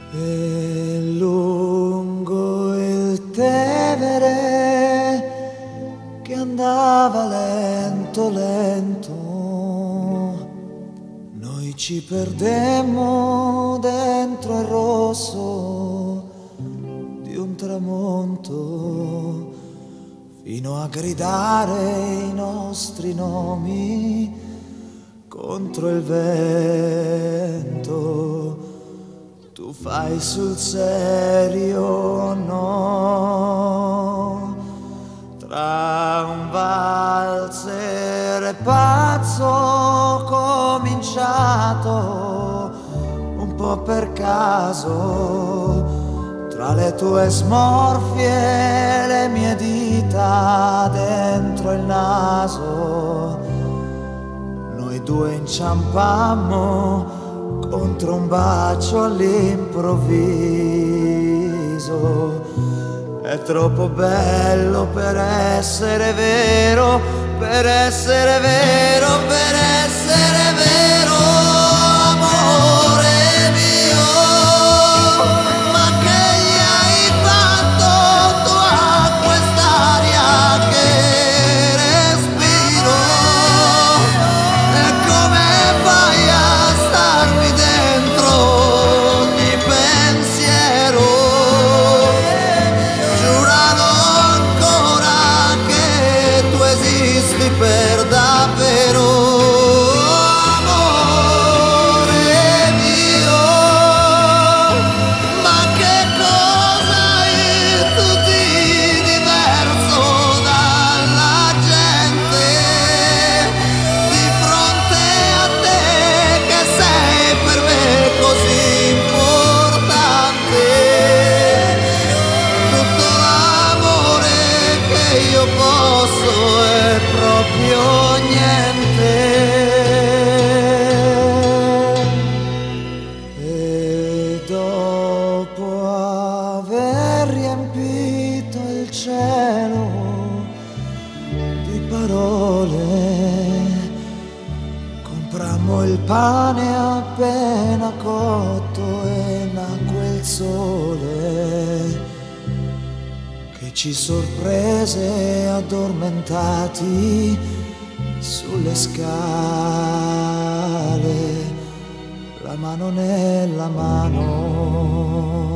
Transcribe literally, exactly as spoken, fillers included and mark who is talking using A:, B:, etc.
A: E lungo il Tevere che andava lento lento, noi ci perdemmo dentro il rosso di un tramonto, fino a gridare i nostri nomi contro il vento. Tu fai sul serio, no? Tra un valzer pazzo cominciato un po' per caso, tra le tue smorfie e le mie dita dentro il naso, noi due inciampammo contro un bacio all'improvviso. È troppo bello per essere vero, per essere vero, per essere vero, amore mio. Ma che gli hai fatto tu a quest'aria che respiro? E come fai a starmi dentro ogni pensiero? Giuralo ancora che tu esisti per davvero, amore mio. Ma che cosa hai tu di diverso dalla gente di fronte a te, che sei per me così importante? Tutto l'amore che io posso è proprio niente. E dopo aver riempito il cielo di parole, comprammo il pane appena cotto e nacque il sole che ci sorprese addormentati sulle scale, la mano nella mano.